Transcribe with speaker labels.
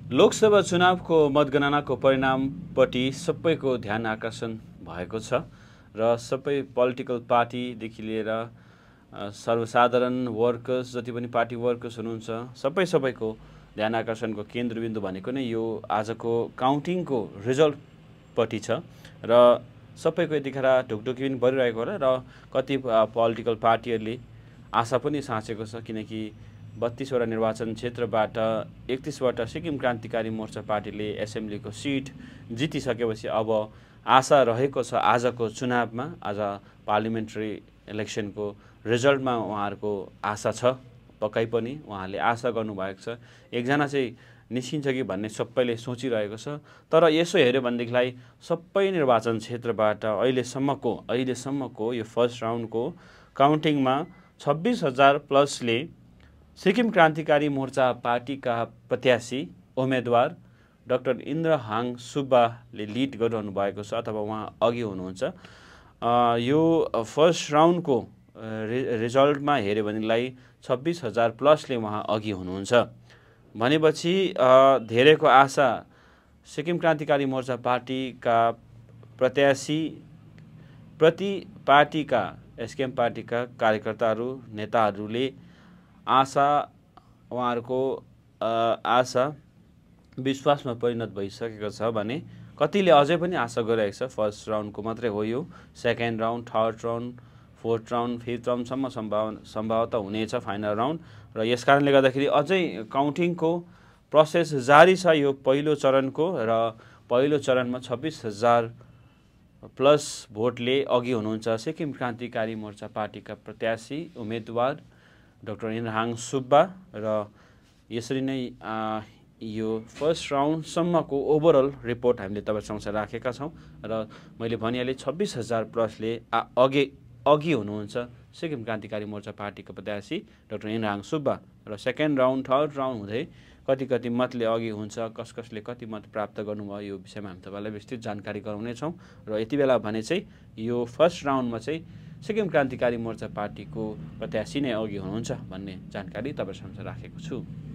Speaker 1: लोकसभा चुनावको मतगणनाको परिणामपट्टि सबैको ध्यान आकर्षण भएको छ र सबै पोलिटिकल पार्टीदेखि लिएर सर्वसाधारण वर्कर्स जति पनि पार्टी वर्कर्स हुनुहुन्छ सबैको ध्यान आकर्षणको केन्द्रबिन्दु भनेको नै यो आजको काउन्टिङको रिजल्टपट्टि छ र सबैको यतिखेर ढुकढुकी पनि बढिरहेको होला र कति पोलिटिकल पार्टीहरूले आशा पनि साँचेको छ किनकि 32 वटा निर्वाचन क्षेत्रबाट 31 वटा सिक्किम क्रान्तिकारी मोर्चा पार्टीले एसेम्ब्लीको सिट जितिसकेपछि अब आशा रहेको छ आजको चुनावमा आज पार्लिमेन्ट्री इलेक्सनको रिजल्टमा उहाँहरूको आशा छ पक्कै पनि उहाँले आशा गर्नुभएको छ एकजना चाहिँ निस्किन्छ कि भन्ने सबैले सोचिरहेको छ तर यसो हेर्यो भनेदेखिलाई सबै निर्वाचन क्षेत्रबाट अहिलेसम्मको यो फर्स्ट राउन्डको काउन्टिङमा 26,000 प्लसले सिक्किम क्रान्तिकारी मोर्चा पार्टीका प्रत्याशी उम्मेदवार डाक्टर इन्द्र हाङ सुब्बाले लिड गरिरहनु भएको छ अथवा उहाँ अघि हुनुहुन्छ यो फर्स्ट राउन्डको रिजल्टमा हेर्यो भनेलाई 26,000 प्लसले उहाँ अघि हुनुहुन्छ भनेपछि धेरैको आशा सिक्किम क्रान्तिकारी मोर्चा पार्टीका प्रत्याशी प्रति पार्टीका एसकेएम पार्टीका कार्यकर्ताहरू नेताहरूले आशा उहाँहरूको आशा विश्वासमा परिणत भइसकेको छ भने कतिले अझै पनि आशा गरिरहेको छ फर्स्ट राउन्डको मात्रै हो यो second round third round fourth round fifth राउन्डसम्म सम्भवतः हुनेछ फाइनल राउन्ड र यस कारणले गर्दाखेरि अझै काउन्टिङको प्रोसेस जारी छ यो पहिलो चरणको र पहिलो चरणमा 26,000 प्लस भोटले अघि हुनुहुन्छ सिक्किम क्रान्तिकारी मोर्चा पार्टीका प्रत्याशी उम्मेदवार डाक्टर इन्द्र हाङ सुब्बा र यसरी नै यो फर्स्ट राउन्डसम्मको ओभरअल रिपोर्ट हामीले तपाईहरुसँग राखेका छौं र मैले भनिहालेँ 26,000 प्लसले अघि हुनुहुन्छ सिक्किम क्रान्तिकारी मोर्चा पार्टीको प्रत्याशी डाक्टर इन्द्र हाङ सुब्बा र सेकेन्ड राउन्ड थर्ड राउन्ड हुँदै कति मतले अघि हुन्छ कसले कति मत प्राप्त गर्नुभयो यो विषयमा हामी तपाईलाई विस्तृत जानकारी गराउने छौं र यति बेला भने चाहिँ यो फर्स्ट राउन्डमा चाहिँ सिक्किम क्रान्तिकारी मोर्चा पार्टीको प्रत्याशी नै अघि हुनुहुन्छ भन्ने जानकारी तपाईहरुसँग राखेको छु।